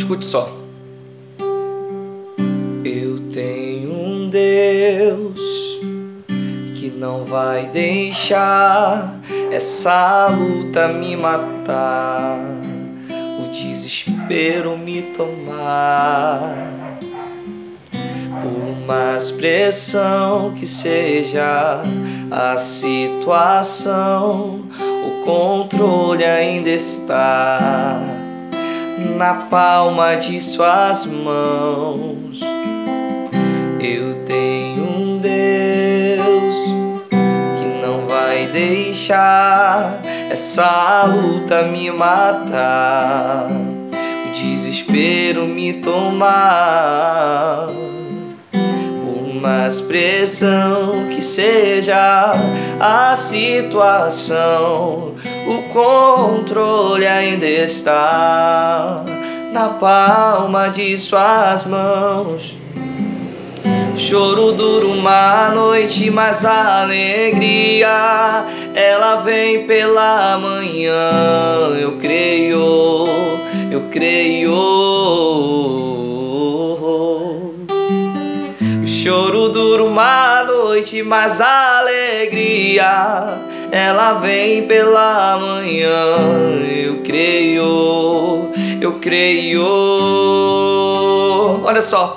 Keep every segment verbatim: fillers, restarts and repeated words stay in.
Escute só. Eu tenho um Deus que não vai deixar essa luta me matar, o desespero me tomar. Por mais pressão que seja a situação, o controle ainda está na palma de suas mãos. Eu tenho um Deus que não vai deixar essa luta me matar, o desespero me tomar. Por mais pressão que seja a situação, o controle ainda está na palma de suas mãos. O choro dura uma noite, mas a alegria ela vem pela manhã. Eu creio, eu creio. O choro dura uma noite, mas a alegria ela vem pela manhã. Eu creio, eu creio. Olha só.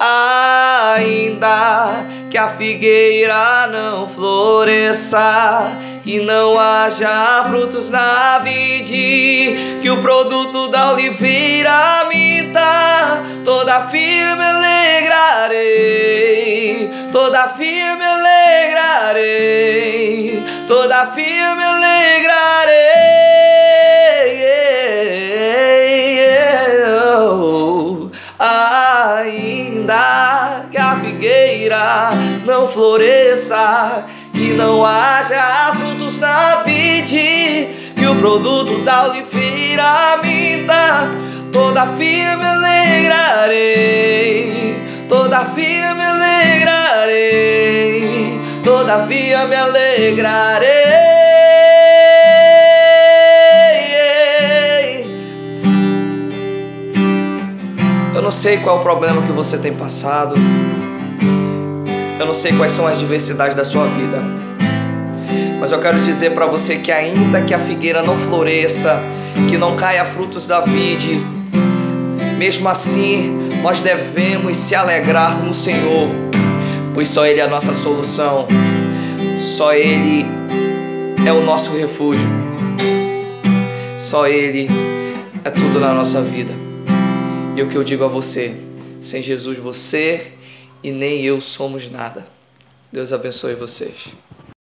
Ainda que a figueira não floresça, que não haja frutos na vide, que o produto da oliveira minta, toda firme alegrarei, toda firme alegrarei, toda firme alegrarei. Ainda que a figueira não floresça, que não haja frutos na vide, que o produto da oliveira minta, toda firme alegrarei, toda firme alegrarei, todavia me alegrarei. Eu não sei qual é o problema que você tem passado, eu não sei quais são as diversidades da sua vida, mas eu quero dizer para você que ainda que a figueira não floresça, que não caia frutos da vide, mesmo assim nós devemos se alegrar no Senhor, pois só Ele é a nossa solução, só Ele é o nosso refúgio, só Ele é tudo na nossa vida. E o que eu digo a você, sem Jesus você e nem eu somos nada. Deus abençoe vocês.